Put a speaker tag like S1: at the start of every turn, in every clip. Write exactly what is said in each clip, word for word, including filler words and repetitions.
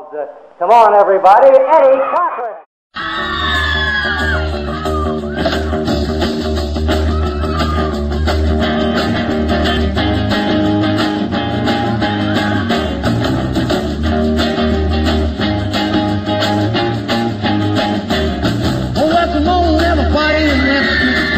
S1: called uh, Come On Everybody, Eddie Cochran.
S2: Oh, well, come on, everybody, and let's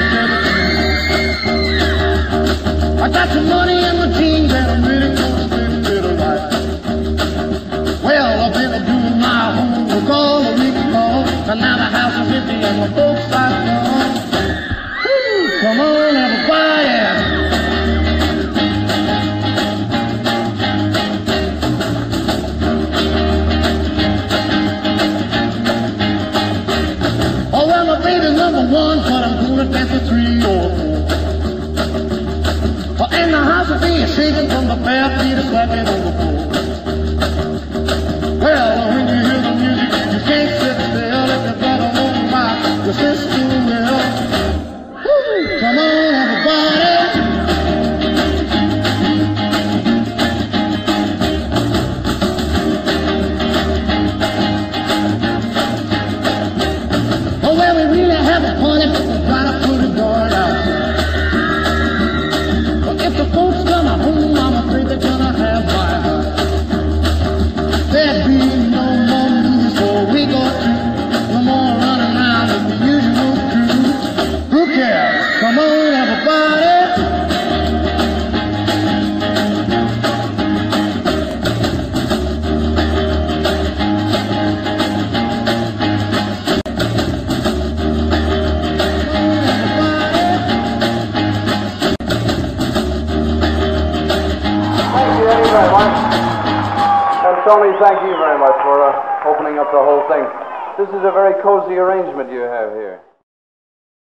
S2: get together. I got some money in my jeans and I'm really gonna spend a little life. Well, I've been doing my homework all the week long, and now the house is empty and my folks are gone. Woo, come on, everybody. Oh, well, my baby's number one, but I'm gonna dance a three or four. Oh, and the house is being shaken from the bare feet of slapping on the floor. Well, when you hear the music, you can't sit still. If you gotta move rock, your sister will. Woo! Come on, everybody. Oh, well, we really have a party, but we gotta put a guard out. But if the folks come home, I'm afraid they're gonna have my heart. There'll be no more movies for a week or two. No more running around with the usual crew. Who cares? Come on, everybody.
S1: Thank you, Eddie, very much. And Tony, thank you very much for uh, opening up the whole thing. This is a very cozy arrangement you have here.